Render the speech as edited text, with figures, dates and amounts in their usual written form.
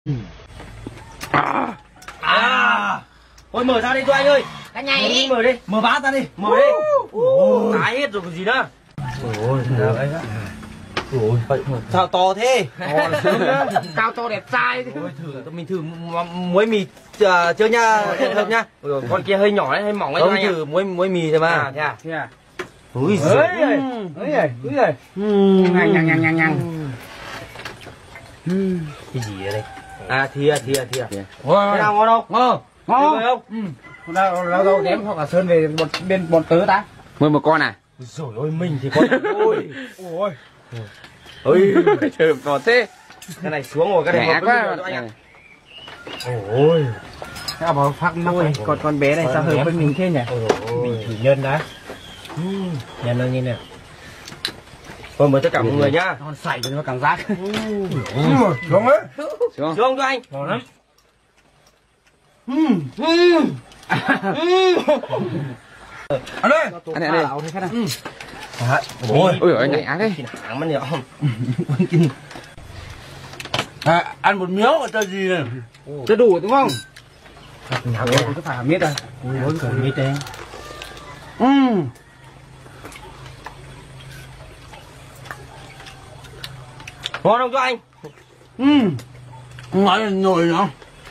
Thôi mở ra đi cho anh ơi. Cái nhảy Mở đi. Mở bát ra đi. Mở đi. Ôi, tái hết rồi còn gì nữa. Ôi, sao to thế? cao to đẹp trai. Ôi, mình thử muối mì chưa nha, Thơm nha. Con kia hơi nhỏ đấy, hơi mỏng đấy. Không thử muối mì thôi mà. Thế à? Ui giời. Úi giời. Nhằng. Cái gì ở đây? À thìa. Thế Wow. nào ngon không? Ngon không? Đâu kém hoặc là sơn về bên bọn tớ ta. Mời một con à? Rồi ôi mình thì con. Ôi. Trời to thế. Cái này xuống rồi, cái này Nhẹ hợp quá. với anh ạ. Ôi. Các bảo phát mắc này, con bé này sao hợp với mình thế nhỉ? Mình thử nhân đã. Nhân nó như này. Thôi mời tất cả mọi người nhá. Con sảy cho nó cảm giác. Xuống á. Xuống. Xuống cho anh. Ngon lắm. Ăn đây. Ăn đây. Ôi, Ôi anh nhảy ác đấy. hãng mất nhiều. Ăn một miếng mà cho gì này? Cho đủ đúng không? Cứ phải miết à? Ôi, phải miết đấy. Ngon không cho anh? Nói nồi nó.